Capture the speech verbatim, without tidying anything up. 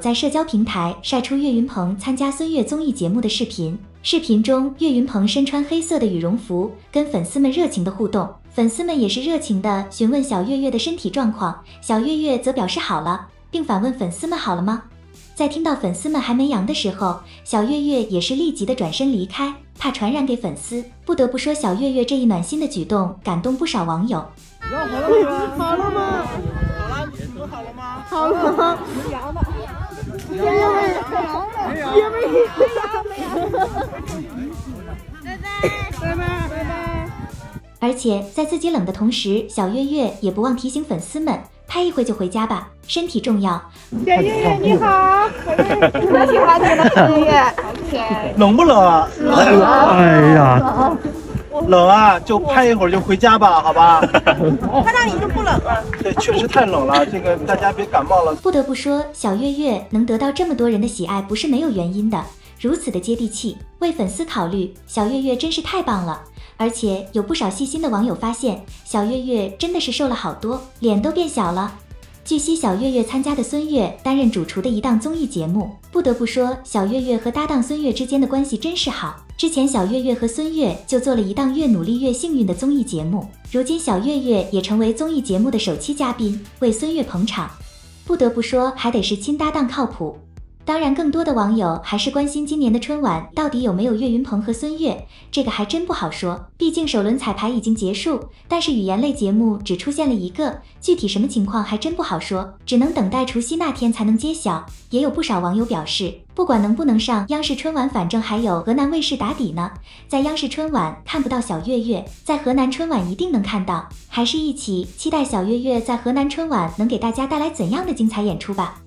在社交平台晒出岳云鹏参加孙悦综艺节目的视频。视频中，岳云鹏身穿黑色的羽绒服，跟粉丝们热情的互动。粉丝们也是热情的询问小岳岳的身体状况，小岳岳则表示好了，并反问粉丝们好了吗？在听到粉丝们还没阳的时候，小岳岳也是立即的转身离开，怕传染给粉丝。不得不说，小岳岳这一暖心的举动感动不少网友。 要好了吗？好了吗？好了，你们好了吗？好了。没阳的。没阳的。没阳的。也没阳的。拜拜。拜拜。拜拜。 而且在自己冷的同时，小岳岳也不忘提醒粉丝们，拍一会就回家吧，身体重要。 小岳岳你好，我喜欢你了，小岳岳。OK。 冷不冷啊？ 冷。 哎呀。冷啊，就拍一会儿就回家吧，好吧？ 看到你就不冷了。 对，确实太冷了，这个大家别感冒了。 不得不说，小岳岳能得到这么多人的喜爱，不是没有原因的。如此的接地气，为粉丝考虑，小岳岳真是太棒了。而且有不少细心的网友发现，小岳岳真的是瘦了好多，脸都变小了。据悉，小岳岳参加的孙悦担任主厨的一档综艺节目，不得不说，小岳岳和搭档孙悦之间的关系真是好。之前小岳岳和孙悦就做了一档越努力越幸运的综艺节目，如今小岳岳也成为综艺节目的首期嘉宾，为孙悦捧场。不得不说，还得是亲搭档靠谱。当然，更多的网友还是关心今年的春晚到底有没有岳云鹏和孙悦，这个还真不好说，毕竟首轮彩排已经结束，但是语言类节目只出现了一个，具体什么情况还真不好说，只能等待除夕那天才能揭晓。也有不少网友表示，不管能不能上央视春晚，反正还有河南卫视打底呢，在央视春晚看不到小岳岳，在河南春晚一定能看到，还是一起期待小岳岳在河南春晚能给大家带来怎样的精彩演出吧。